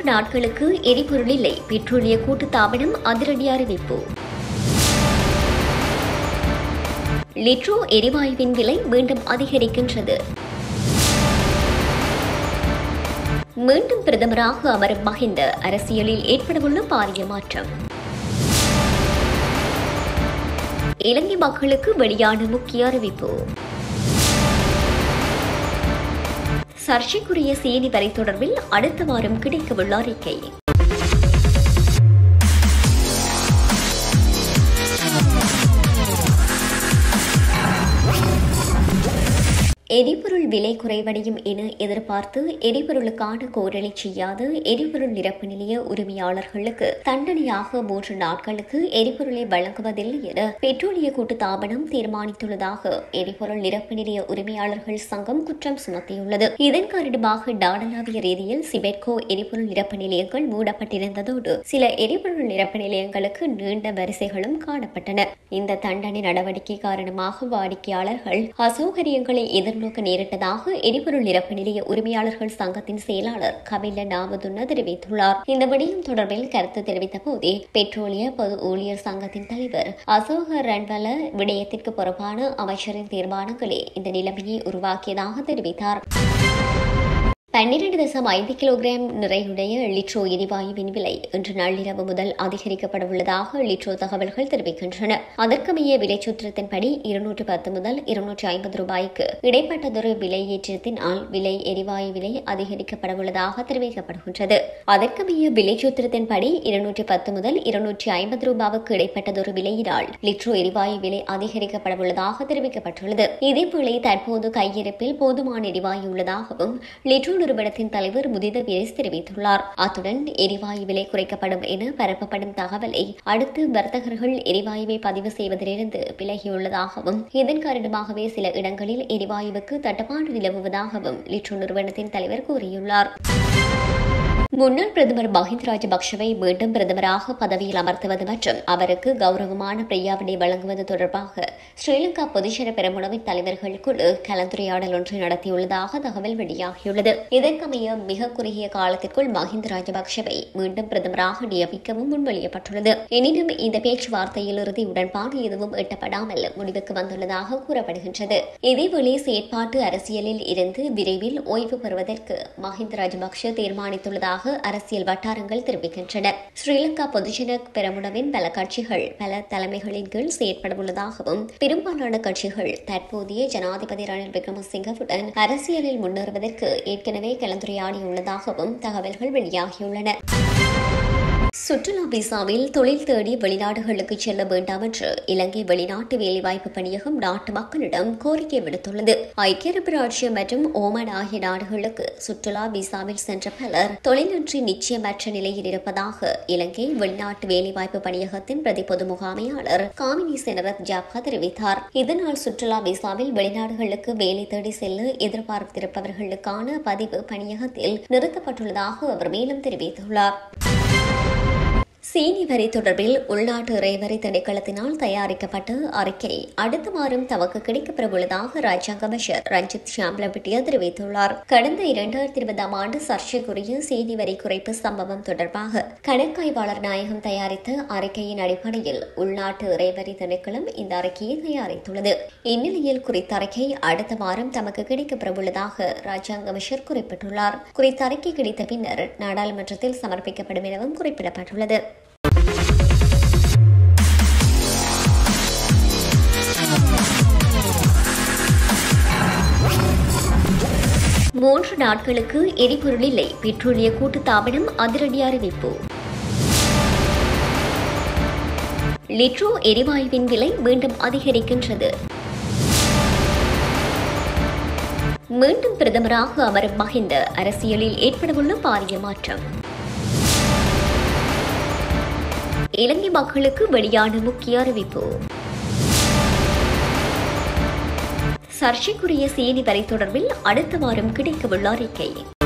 நாட்களுக்கு எரிபொருள் இல்லை. பெட்ரோலிய கூட்டுத்தாபனம் அதிரடி அறிவிப்பு. லிட்ரோ எரிவாயுவின் விலை மீண்டும் அதிகரிக்கின்றது. மீண்டும் பிரதமராக அமரும் மஹிந்த, அரசியலில் ஏற்படவுள்ள பாரிய மாற்றம். இலங்கை மக்களுக்கு வெளியான முக்கிய அறிவிப்பு. சர்ச்சைக்குரிய சீனி வரி தொடர்பில் அடுத்த வாரம் கிடைக்கவுள்ள அறிக்கை. எரிபொருள் விலை குறைவடையும் என எதிர்பார்த்து எரிபொருளுக்கான கோரலை செய்யாத எரிபொருள் நிரப்பு நிலைய உரிமையாளர்களுக்கு தண்டனையாக 3 நாட்களுக்கு எரிபொருளை வழங்குவதில்லை என பெட்ரோலிய கூட்டுத்தாபனம் தீர்மானித்துள்ளதாக எரிபொருள் நிரப்பு நிலைய உரிமையாளர்கள் சங்கம் குற்றம் சுமத்தியுள்ளது. இதன் காரணமாக நாடளாவிய ரீதியில் சிபெட்கோ எரிபொருள் நிரப்பு நிலையங்கள் மூடப்பட்டிருந்ததோடு சில எரிபொருள் நிரப்பு நிலையங்களுக்கு நீண்ட வரிசைகளும் காணப்பட்டன. இந்த தண்டனை நடவடிக்கை காரணமாக வாடிக்கையாளர்கள் அசௌகரியங்களை எதிர்நோக்க நேரிட்டதாக எரிபொருள் நிரப்பு நிலைய உரிமையாளர்கள் சங்கத்தின் செயலாளர் கபில நாமதுன்ன தெரிவித்துள்ளார். இந்த விடயம் தொடர்பில் கருத்து தெரிவித்த போதே பெட்ரோலிய பொது ஊழியர் சங்கத்தின் தலைவர் அசோக ரன்வல விடயத்திற்கு பொறுப்பான அமைச்சரின் தீர்மானங்களே இந்த நிலைமையை உருவாக்கியதாக தெரிவித்தார். 12.5 கிலோகிராம் நிறையுடைய லிட்ரோ எரிவாயுவின் விலை இன்று நள்ளிரவு முதல் அதிகரிக்கப்படவுள்ளதாக லிட்ரோ தகவல்கள் தெரிவிக்கின்றன. அதற்கமைய விலைச்சூத்திரத்தின்படி 210 முதல் 250 ரூபாய்க்கு இடைப்பட்டதொரு விலையேற்றத்தினால் விலை எரிவாயு விலை அதிகரிக்கப்படவுள்ளதாக தெரிவிக்கப்படுகின்றது. அதற்கமைய விலைச்சூத்திரத்தின்படி 210 முதல் 250 ரூபாவுக்கு இடைப்பட்டதொரு விலையினால் லிட்ரோ எரிவாயு விலை அதிகரிக்கப்படவுள்ளதாக தெரிவிக்கப்பட்டுள்ளது. இதேவேளை தற்போது கையிருப்பில் போதுமான எரிவாயு உள்ளதாகவும் லிட்ரோ நிறுவனத்தின் தலைவர் முதித வீரேஸ் தெரிவித்துள்ளார். அத்துடன் எரிவாயு விலை குறைக்கப்படும் என பரப்பப்படும் தகவலை அடுத்து வர்த்தகர்கள் எரிவாயுவை பதிவு செய்வதிலிருந்து விலகியுள்ளதாகவும் இதன் காரணமாகவே சில இடங்களில் எரிவாயுவுக்கு தட்டுப்பாடு நிலவுவதாகவும் லிட்ரோ நிறுவனத்தின் தலைவர் கூறியுள்ளார். முன்னாள் பிரதமர் மஹிந்த ராஜபக்சவை மீண்டும் பிரதமராக பதவியில் அமர்த்துவது மற்றும் அவருக்கு கௌரவமான பிரியாவினை வழங்குவது தொடர்பாக ஸ்ரீலங்கா பொதுஜன பெரமுனவின் தலைவர்கள் குழு கலந்துரையாடல் ஒன்றை நடத்தியுள்ளதாக தகவல் வெளியாகியுள்ளது. இதற்கமைய மிக குறுகிய காலத்திற்குள் மஹிந்த ராஜபக்சவை மீண்டும் பிரதமராக நியமிக்கவும் முன்மொழியப்பட்டுள்ளது. எனினும் இந்த பேச்சுவார்த்தையில் இறுதி உடன்பாடு எதுவும் எட்டப்படாமல் முடிவுக்கு வந்துள்ளதாக கூறப்படுகின்றது. இதேவேளை செயற்பாட்டு அரசியலில் இருந்து விரைவில் ஓய்வு பெறுவதற்கு மஹிந்த ராஜபக்ச தீர்மானித்துள்ளதாக அரசியல் வட்டாரங்கள் தெரிவிக்கின்றன. ஸ்ரீலங்கா பொதுஜன பெரமுனவின் பல கட்சிகள் பல தலைமைகளின் கீழ் செயற்படவுள்ளதாகவும் பெரும்பாலான கட்சிகள் தற்போதைய ஜனாதிபதி ரணில் விக்ரமசிங்கவுடன் அரசியலில் முன்னேறுவதற்கு ஏற்கனவே கலந்துரையாடியுள்ளதாகவும் தகவல்கள் வெளியாகியுள்ளன. சுற்றுலா விசாவில் தொழில் தேடி வெளிநாடுகளுக்கு செல்ல வேண்டாம் என்று இலங்கை வெளிநாட்டு வேலைவாய்ப்பு பணியகம் நாட்டு மக்களிடம் கோரிக்கை விடுத்துள்ளது. ஐக்கிய அரபு ராச்சியம் மற்றும் ஓமன் ஆகிய நாடுகளுக்கு சுற்றுலா விசாவில் சென்ற பலர் தொழிலின்றி நிச்சயமற்ற நிலையில் இருப்பதாக இலங்கை வெளிநாட்டு வேலைவாய்ப்பு பணியகத்தின் பிரதி பொது முகாமையாளர் காமினி செனரத் ஜாப்கா தெரிவித்தார். இதனால் சுற்றுலா விசாவில் வெளிநாடுகளுக்கு வேலை தேடி செல்ல எதிர்பார்த்திருப்பவர்களுக்கான பதிவு பணியகத்தில் நிறுத்தப்பட்டுள்ளதாக அவர் மேலும் தெரிவித்துள்ளார். சீனி வரி தொடர்பில் உள்நாட்டு இறைவரி திணைக்களத்தினால் தயாரிக்கப்பட்ட அறிக்கை அடுத்த வாரம் தமக்கு கிடைக்கப்பெறவுள்ளதாக ராஜாங்க அமைச்சர் ரஞ்சித் ஷாம்லபிட்டியா தெரிவித்துள்ளார். கடந்த 2020 ஆண்டு சர்ச்சைக்குரிய சீனி வரி குறைப்பு சம்பவம் தொடர்பாக கணக்காய்வாளர் நாயகம் தயாரித்த அறிக்கையின் அடிப்படையில் உள்நாட்டு இறைவரி திணைக்களம் இந்த அறிக்கையை தயாரித்துள்ளது. இந்நிலையில் குறித்த அறிக்கை அடுத்த வாரம் தமக்கு கிடைக்கப்பெறவுள்ளதாக ராஜாங்க அமைச்சர் குறிப்பிட்டுள்ளார். குறித்த அறிக்கை கிடைத்த பின்னர் நாடாளுமன்றத்தில் சமர்ப்பிக்கப்படும் எனவும் குறிப்பிடப்பட்டுள்ளது. மூன்று நாட்களுக்கு எரிபொருள் இல்லை. பெட்ரோலிய கூட்டுத்தாபனம் அதிரடி அறிவிப்பு. லிட்ரோ எரிவாயுவின் விலை மீண்டும் அதிகரிக்கின்றது. மீண்டும் பிரதமராக அமரும் மஹிந்த, அரசியலில் ஏற்படவுள்ள பாரிய மாற்றம். இலங்கை மக்களுக்கு வெளியான முக்கிய அறிவிப்பு. சர்ச்சைக்குரிய சீனி வரி தொடர்பில் அடுத்த வாரம் கிடைக்கவுள்ள அறிக்கை.